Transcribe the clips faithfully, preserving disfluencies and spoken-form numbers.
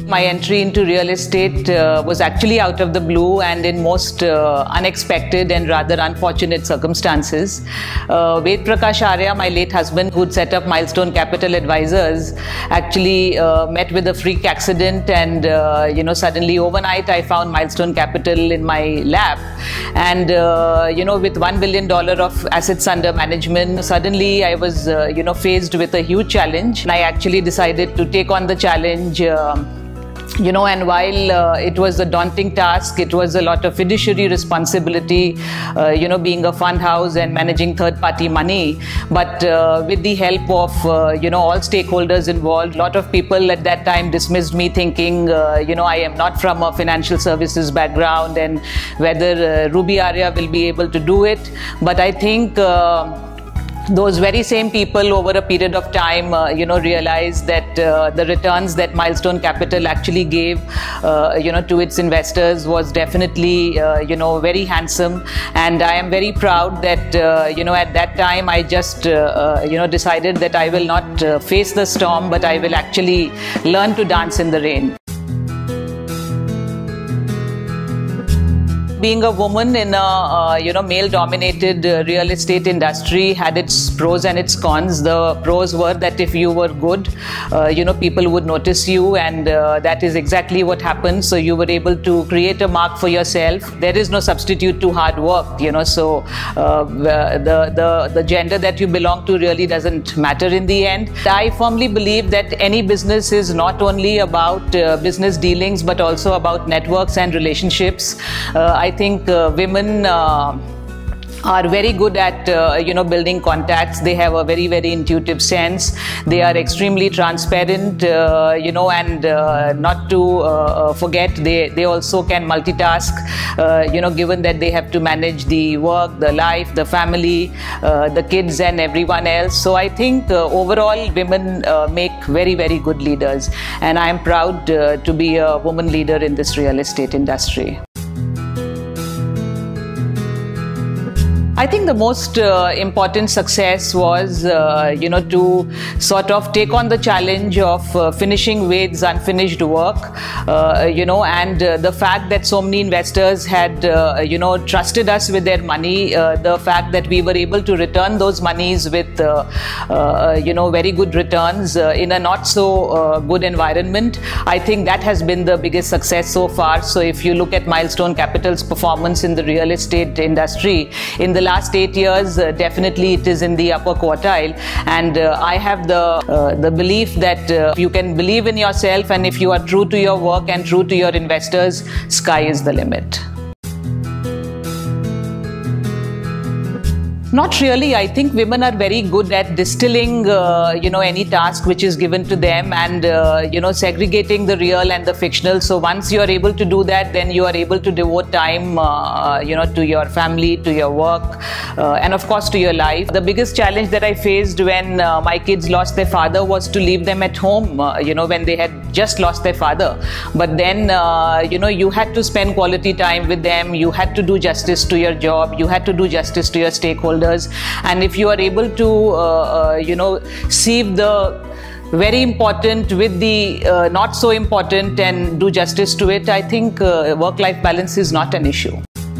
My entry into real estate uh, was actually out of the blue and in most uh, unexpected and rather unfortunate circumstances. Uh, Rubi Arya, my late husband, who'd set up Milestone Capital Advisors, actually uh, met with a freak accident, and uh, you know, suddenly overnight I found Milestone Capital in my lap, and uh, you know, with one billion dollars of assets under management, suddenly I was uh, you know, faced with a huge challenge, and I actually decided to take on the challenge. Uh, You know, and while uh, it was a daunting task, it was a lot of fiduciary responsibility, uh, you know, being a fund house and managing third-party money. But uh, with the help of, uh, you know, all stakeholders involved, a lot of people at that time dismissed me, thinking, uh, you know, I am not from a financial services background and whether uh, Rubi Arya will be able to do it. But I think uh, those very same people over a period of time, uh, you know, realized that uh, the returns that Milestone Capital actually gave, uh, you know, to its investors was definitely, uh, you know, very handsome. And I am very proud that, uh, you know, at that time I just, uh, uh, you know, decided that I will not uh, face the storm, but I will actually learn to dance in the rain. Being a woman in a uh, you know, male-dominated uh, real estate industry had its pros and its cons. The pros were that if you were good, uh, you know, people would notice you, and uh, that is exactly what happened. So you were able to create a mark for yourself. There is no substitute to hard work, you know. So uh, the the the gender that you belong to really doesn't matter in the end. I firmly believe that any business is not only about uh, business dealings, but also about networks and relationships. Uh, I think uh, women uh, are very good at uh, you know, building contacts. They have a very very intuitive sense. They are extremely transparent, uh, you know, and uh, not to uh, forget, they they also can multitask, uh, you know, given that they have to manage the work, the life, the family, uh, the kids and everyone else. So I think uh, overall women uh, make very very good leaders, and I am proud uh, to be a woman leader in this real estate industry. I think the most uh, important success was, uh, you know, to sort of take on the challenge of uh, finishing Ved's unfinished work, uh, you know, and uh, the fact that so many investors had, uh, you know, trusted us with their money, uh, the fact that we were able to return those monies with, uh, uh, you know, very good returns uh, in a not so uh, good environment. I think that has been the biggest success so far. So if you look at Milestone Capital's performance in the real estate industry in the last eight years, uh, definitely it is in the upper quartile, and uh, I have the uh, the belief that uh, you can believe in yourself, and if you are true to your work and true to your investors, sky is the limit. Not really. I think women are very good at distilling, uh, you know, any task which is given to them, and uh, you know, segregating the real and the fictional. So once you are able to do that, then you are able to devote time, uh, you know, to your family, to your work, uh, and of course to your life. The biggest challenge that I faced when uh, my kids lost their father was to leave them at home, uh, you know, when they had just lost their father. But then, uh, you know, you had to spend quality time with them. You had to do justice to your job. You had to do justice to your stakeholders. And if you are able to, uh, uh, you know, sieve the very important with the uh, not so important and do justice to it, I think uh, work-life balance is not an issue.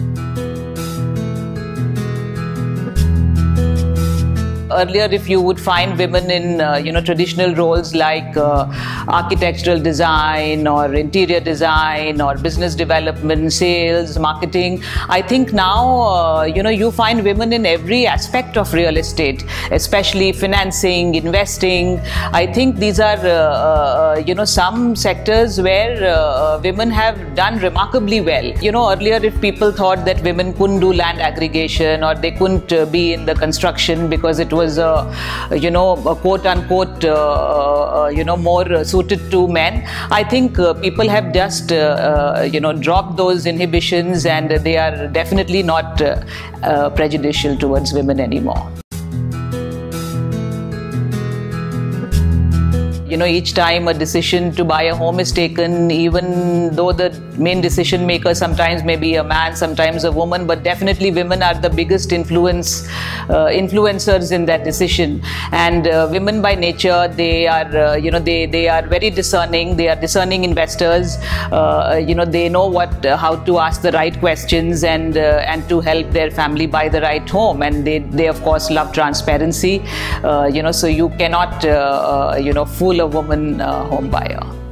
Earlier, if you would find women in, uh, you know, traditional roles like uh, architectural design or interior design or business development, sales, marketing, I think now, uh, you know, you find women in every aspect of real estate, especially financing, investing. I think these are, uh, uh, you know, some sectors where uh, women have done remarkably well. You know, earlier if people thought that women couldn't do land aggregation or they couldn't uh, be in the construction because it was, uh, you know, a quote-unquote, uh, uh, you know, more suited to men. I think uh, people have just, uh, uh, you know, dropped those inhibitions, and they are definitely not uh, uh, prejudicial towards women anymore. you know, each time a decision to buy a home is taken, even though the main decision maker sometimes may be a man, sometimes a woman, but definitely women are the biggest influence uh, influencers in that decision. And uh, women by nature, they are uh, you know they they are very discerning. They are discerning investors. Uh, you know, they know what uh, how to ask the right questions and uh, and to help their family buy the right home. And they they of course love transparency. Uh, you know, so you cannot uh, uh, you know fool a woman uh, home buyer.